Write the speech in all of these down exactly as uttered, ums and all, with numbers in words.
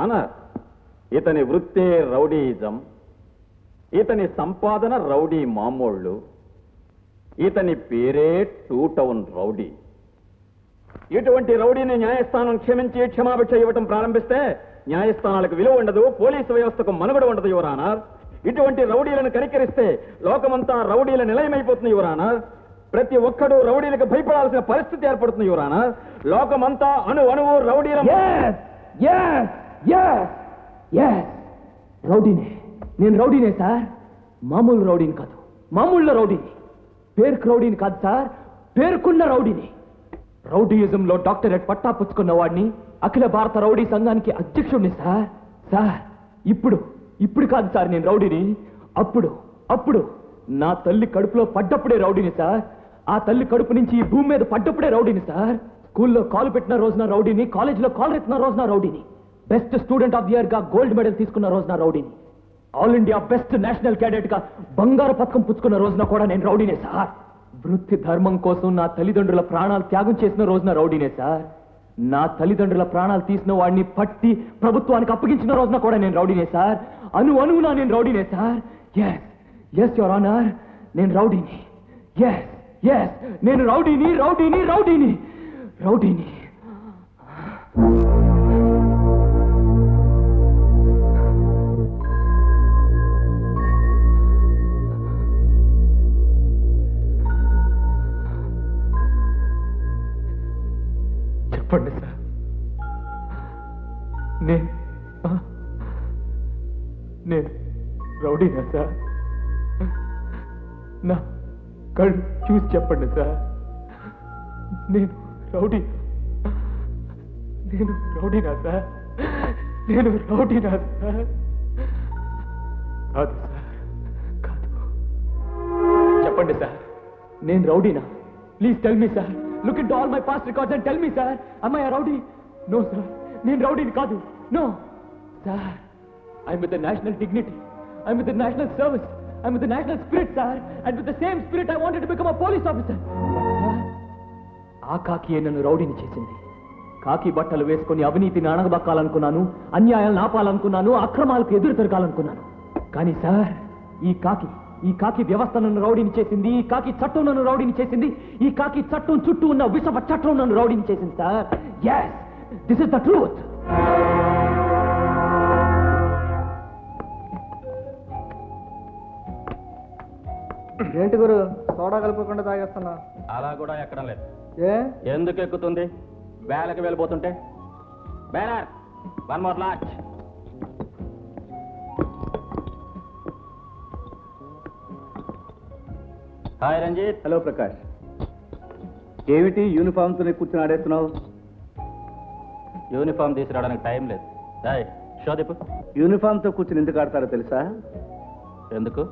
Honour, ఇతని వృత్తే rowdyism, ఇతని సంపాదన రౌడీ మామూళ్ళు, ఇతని పేరే టూ టౌన్ రౌడీ. ఇటువంటి రౌడీని న్యాయస్థానం క్షమించి క్షమాభిక్ష ఇవ్వటం ప్రారంభిస్తే న్యాయస్థానాలకు విలువ ఉండదు, పోలీసు వ్యవస్థకు మనుగడ ఉండదు యువర్ ఆనర్. ఇటువంటి రౌడీలను కనికరిస్తే లోకమంతా రౌడీల నిలయమైపోతుంది యువర్ ఆనర్. ప్రతి ఒక్కడూ రౌడీలకు భయపడాల్సిన పరిస్థితి ఏర్పడుతుంది యువర్ ఆనర్. లోకమంతా అణు అణువు రౌడీల. రౌడీనే, నేను రౌడీనే సార్. మామూలు రౌడీని కాదు, మామూలు రౌడీని. పేరుకు రౌడీని కాదు సార్, పేరుకున్న రౌడీని. రౌడీయిజంలో డాక్టరేట్ పట్టా పుచ్చుకున్న వాడిని, అఖిల భారత రౌడీ సంఘానికి అధ్యక్షుడిని సార్. సార్ ఇప్పుడు ఇప్పుడు కాదు సార్ నేను రౌడీని, అప్పుడు అప్పుడు నా తల్లి కడుపులో పడ్డప్పుడే రౌడీని సార్. ఆ తల్లి కడుపు నుంచి ఈ భూమి మీద పడ్డప్పుడే రౌడీని సార్. స్కూల్లో కాలు పెట్టిన రోజున రౌడీని, కాలేజీలో కాలు ఎత్తిన రోజున రౌడీని, best student of the year గా గోల్డ్ మెడల్ తీసుకున్న రోజున రౌడీని, all India best national cadet గా బంగారు పథకం పుచ్చుకున్న రోజున కూడా నేను రౌడీనే సార్. వృత్తి ధర్మం కోసం నా తల్లిదండ్రుల ప్రాణాలు త్యాగం చేసిన రోజున రౌడీనే సార్. నా తల్లిదండ్రుల ప్రాణాలు తీసిన వాడిని పట్టి ప్రభుత్వానికి అప్పగించిన రోజున కూడా నేను రౌడీనే సార్. అను అనువునా నేను రౌడీనే sir. Yes yes your honour, నేను రౌడీని. ఎస్ ఎస్ నేను రౌడీని రౌడీని రౌడీని రౌడీని చెప్పండి సార్, నేను నేను రౌడీనా సార్? నా కళ్ళు చూసి చెప్పండి సార్, నేను రౌడీ నేను రౌడీనా సార్? నేను రౌడీనా సార్? కాదు సార్, కాదు. చెప్పండి సార్, నేను రౌడీనా? Please tell me sir. Look into all my past records and tell me, sir, am I a rowdy? No, sir. నేను రౌడీని కాదు. No, sir. I'm with the national dignity. I'm with the national service. I'm with the national spirit, sir. And with the same spirit, I wanted to become a police officer. But, sir, ఆ కాకియే నన్ను రౌడీని చేసింది. కాకి బట్టలు వేసుకుని అవినీతిని అణగదొక్కాలనుకున్నాను, అన్యాయాలను ఆపాలనుకున్నాను, అక్రమాలకు ఎదురు తిరగాలనుకున్నాను. కానీ సార్, ఈ కాకి ఈ కాకి వ్యవస్థ నన్ను రౌడీని చేసింది. ఈ కాకి చట్టం నన్ను రౌడీని చేసింది. ఈ కాకి చట్టం చుట్టూ ఉన్న విషప చట్టం నన్ను రౌడీని చేసింది sir. yes, this is the truth. ఏంటి గురు సోడా కలుపుకుండా తాగేస్తున్నా? అలా కూడా ఎక్కడం లేదు. ఏ ఎందుకు ఎక్కుతుంది? వేలకి వెళ్ళిపోతుంటే. Banner one more lot. Hi Ranjith. Hello Prakash. ఏమిటి యూనిఫామ్తోనే కూర్చొని ఆడేస్తున్నావు? యూనిఫామ్ తీసుకురావడానికి టైం లేదు. హాయ్ షోదీపు. యూనిఫామ్తో కూర్చుని ఎందుకు ఆడతారో తెలుసా? ఎందుకు?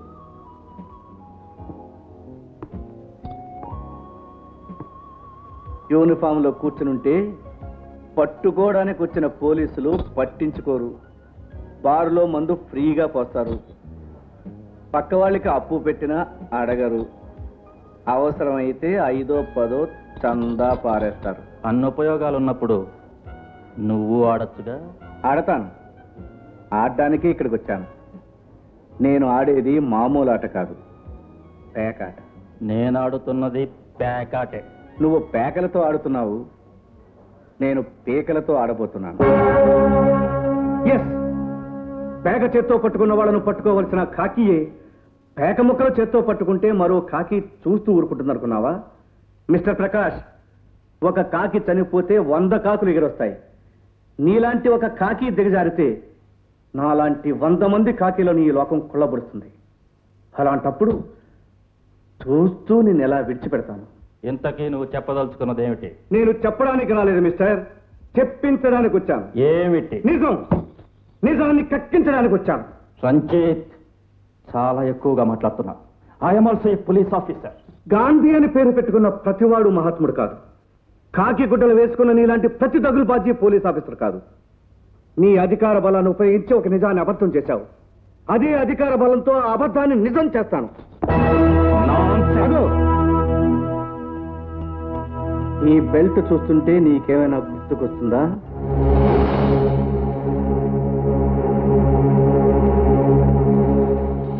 యూనిఫామ్లో కూర్చుని ఉంటే పట్టుకోవడానికి వచ్చిన పోలీసులు పట్టించుకోరు. బారులో మందు ఫ్రీగా పోస్తారు. పక్క వాళ్ళకి అప్పు పెట్టినా అడగరు. అవసరమైతే ఐదో పదో చందా పారేస్తారు. అన్ని ఉపయోగాలు ఉన్నప్పుడు నువ్వు ఆడచ్చుగా. ఆడతాను. ఆడడానికి ఇక్కడికి వచ్చాను. నేను ఆడేది మామూలు ఆట కాదు, పేకాట. నేను ఆడుతున్నది పేకాటే. నువ్వు పేకలతో ఆడుతున్నావు, నేను పేకలతో ఆడబోతున్నాను. ఎస్, పేక చేత్తో పట్టుకున్న వాళ్ళను పట్టుకోవలసిన కాకియే పేక ముక్కలు చేత్తో పట్టుకుంటే మరో కాకి చూస్తూ ఊరుకుంటుంది అనుకున్నావా? మిస్టర్ ప్రకాష్, ఒక కాకి చనిపోతే వంద కాకులు ఎగిరొస్తాయి. నీలాంటి ఒక కాకి దిగజారితే నాలాంటి వంద మంది కాకిలను ఈ లోకం కుళ్ళబడుతుంది. అలాంటప్పుడు చూస్తూ నేను ఎలా విడిచిపెడతాను? ఇంతకీ నువ్వు చెప్పదలుచుకున్నది ఏమిటి? నేను చెప్పడానికి రాలేదు మిస్టర్, చెప్పించడానికి వచ్చాను. ఏమిటి? నిజం. నిజాన్ని కక్కించడానికి వచ్చాను. రంజిత్, చాలా ఎక్కువగా మాట్లాడుతున్నా. I'm also a police officer. Gandhi అని పేరు పెట్టుకున్న ప్రతివాడు మహాత్ముడు కాదు. కాకి గుడ్డలు వేసుకున్న నీలాంటి ప్రతి దగులుబాజీ పోలీస్ ఆఫీసర్ కాదు. నీ అధికార బలాన్ని ఉపయోగించి ఒక నిజాన్ని అబద్ధం చేశావు. అదే అధికార బలంతో ఆ అబద్ధాన్ని నిజం చేస్తాను. ఈ బెల్ట్ చూస్తుంటే నీకేమైనా గుర్తుకొస్తుందా?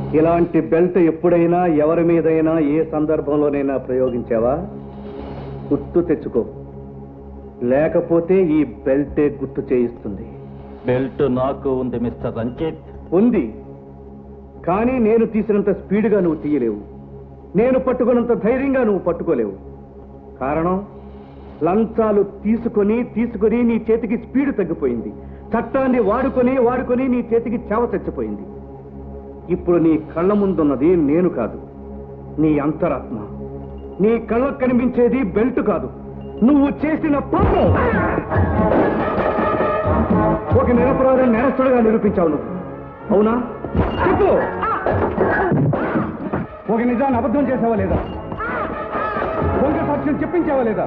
ఇలాంటి బెల్ట్ ఎప్పుడైనా ఎవరి మీదైనా ఏ సందర్భంలోనైనా ప్రయోగించావా? గుర్తు తెచ్చుకో, లేకపోతే ఈ బెల్టే గుర్తు చేయిస్తుంది. బెల్ట్ నాకు ఉంది మిస్టర్ రంజిత్. ఉంది, కానీ నేను తీసినంత స్పీడ్గా నువ్వు తీయలేవు. నేను పట్టుకున్నంత ధైర్యంగా నువ్వు పట్టుకోలేవు. కారణం, లంచాలు తీసుకొని తీసుకొని నీ చేతికి స్పీడ్ తగ్గిపోయింది. చట్టాన్ని వాడుకొని వాడుకొని నీ చేతికి చేవ చచ్చిపోయింది. ఇప్పుడు నీ కళ్ళ ముందున్నది నేను కాదు, నీ అంతరాత్మ. నీ కళ్ళకు కనిపించేది బెల్ట్ కాదు, నువ్వు చేసిన పాపం. ఒక నిరపరాధం నేరస్తుడుగా నిరూపించావు నువ్వు, అవునా? చెప్పు, ఒక నిజాన్ని అబద్ధం చేసావా లేదా? దొంగ సాక్ష్యం చెప్పించావా లేదా?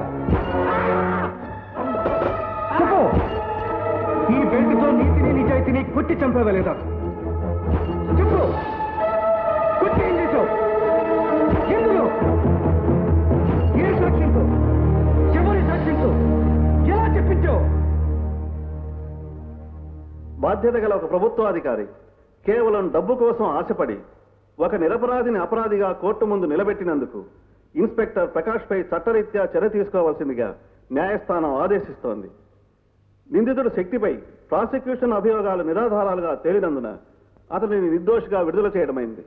చెప్పు, ఈ బెల్ట్తో నీతిని నిజాయితీని కొట్టి చంపావా లేదా? చెప్పు, కొట్టి ఏం చేశావు? ఎందులో? ఏ సాక్ష్యంతో? ఎవరి సాక్ష్యంతో? ఎలా చెప్పించావు? బాధ్యత గల ఒక ప్రభుత్వాధికారి కేవలం డబ్బు కోసం ఆశపడి ఒక నిరపరాధిని అపరాధిగా కోర్టు ముందు నిలబెట్టినందుకు ఇన్స్పెక్టర్ ప్రకాష్ పై చట్టరీత్యా చర్య తీసుకోవాల్సిందిగా న్యాయస్థానం ఆదేశిస్తోంది. నిందితుడు శక్తిపై ప్రాసిక్యూషన్ అభియోగాలు నిరాధారాలుగా తేలినందున అతనిని నిర్దోషిగా విడుదల చేయడమైంది.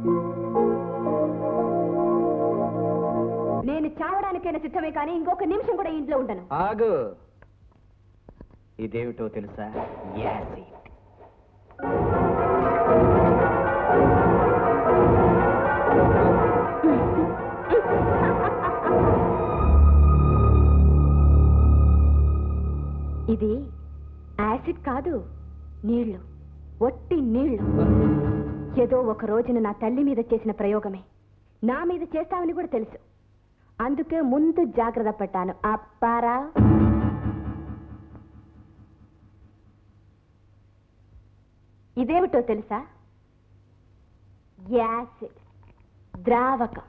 నేను చావడానికైనా సిద్ధమే కానీ ఇంకొక నిమిషం కూడా ఇంట్లో ఉండను. ఆగు, ఇదేమిటో తెలుసా? యాసిడ్. ఇది యాసిడ్ కాదు, నీళ్లు, ఒట్టి నీళ్లు. ఏదో ఒక రోజున నా తల్లి మీద చేసిన ప్రయోగమే నా మీద చేస్తామని కూడా తెలుసు. అందుకే ముందు జాగ్రత్త పడ్డాను. అప్పారా, ఇదేమిటో తెలుసా? యాసిడ్ ద్రావకం.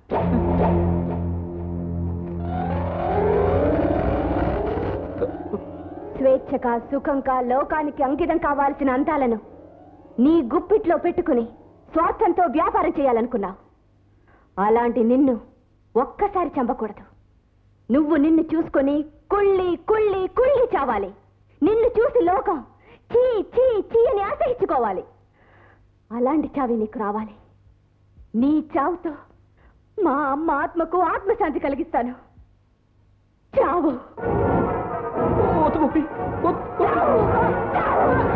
స్వేచ్ఛగా సుఖంగా లోకానికి అంకితం కావాల్సిన అందాలను నీ గుప్పిట్లో పెట్టుకుని స్వార్థంతో వ్యాపారం చేయాలనుకున్నావు. అలాంటి నిన్ను ఒక్కసారి చంపకూడదు. నువ్వు నిన్ను చూసుకొని కుళ్ళి కుళ్ళి కుళ్ళి చావాలి. నిన్ను చూసి లోకం చీ చీ చీ అని ఆశయించుకోవాలి. అలాంటి చావి నీకు రావాలి. నీ చావుతో మా అమ్మ ఆత్మకు ఆత్మశాంతి కలిగిస్తాను. చావు. వద్దు గోపి, వద్దు.